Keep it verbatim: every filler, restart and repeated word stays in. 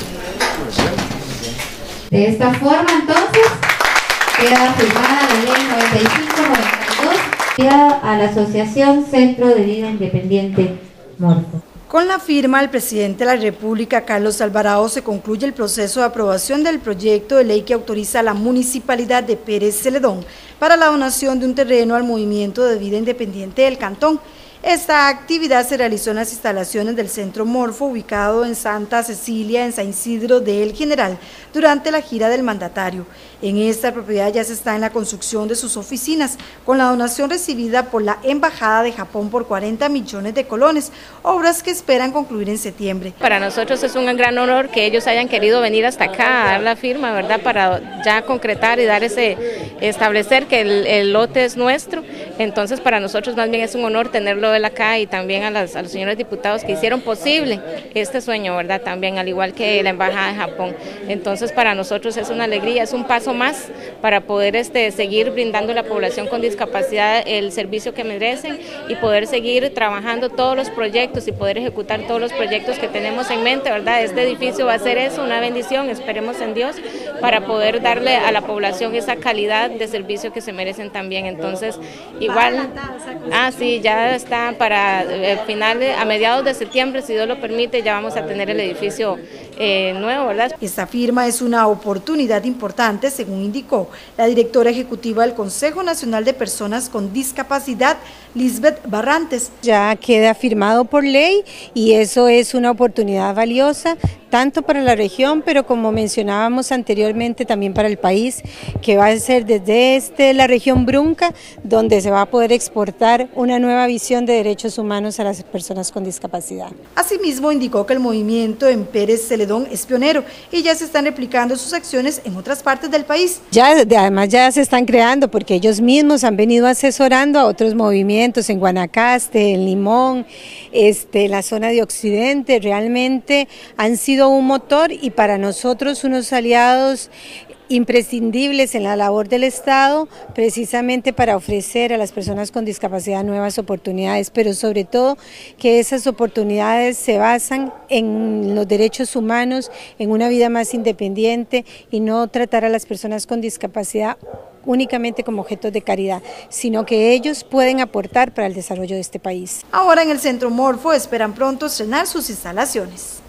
De esta forma, entonces, queda firmada la ley noventa y cinco noventa y dos a la Asociación Centro de Vida Independiente Morfo. Con la firma del presidente de la República, Carlos Alvarado, se concluye el proceso de aprobación del proyecto de ley que autoriza a la Municipalidad de Pérez Celedón para la donación de un terreno al Movimiento de Vida Independiente del Cantón. Esta actividad se realizó en las instalaciones del Centro Morfo, ubicado en Santa Cecilia, en San Isidro de El General, durante la gira del mandatario. En esta propiedad ya se está en la construcción de sus oficinas, con la donación recibida por la Embajada de Japón por cuarenta millones de colones, obras que esperan concluir en septiembre. Para nosotros es un gran honor que ellos hayan querido venir hasta acá a dar la firma, ¿verdad?, para ya concretar y dar ese, establecer que el, el lote es nuestro. Entonces para nosotros más bien es un honor tenerlo él acá, y también a, las, a los señores diputados que hicieron posible este sueño, ¿verdad?, también, al igual que la Embajada de Japón. Entonces para nosotros es una alegría, es un paso más para poder este, seguir brindando a la población con discapacidad el servicio que merecen y poder seguir trabajando todos los proyectos y poder ejecutar todos los proyectos que tenemos en mente, ¿verdad? Este edificio va a ser eso, una bendición, esperemos en Dios, para poder darle a la población esa calidad de servicio que se merecen también. Entonces, igual, ah sí, ya está para el final, a mediados de septiembre, si Dios lo permite, ya vamos a tener el edificio eh, nuevo, ¿verdad? Esta firma es una oportunidad importante, según indicó la directora ejecutiva del Consejo Nacional de Personas con Discapacidad, Lisbeth Barrantes. Ya queda firmado por ley y eso es una oportunidad valiosa, tanto para la región, pero como mencionábamos anteriormente, también para el país, que va a ser desde este, la región Brunca, donde se va a poder exportar una nueva visión de derechos humanos a las personas con discapacidad. Asimismo, indicó que el movimiento en Pérez Celedón es pionero y ya se están replicando sus acciones en otras partes del país. Ya, además ya se están creando, porque ellos mismos han venido asesorando a otros movimientos en Guanacaste, en Limón, este, en la zona de Occidente. Realmente han sido un motor y para nosotros unos aliados imprescindibles en la labor del Estado, precisamente para ofrecer a las personas con discapacidad nuevas oportunidades, pero sobre todo que esas oportunidades se basan en los derechos humanos, en una vida más independiente y no tratar a las personas con discapacidad únicamente como objetos de caridad, sino que ellos pueden aportar para el desarrollo de este país. Ahora en el Centro Morfo esperan pronto estrenar sus instalaciones.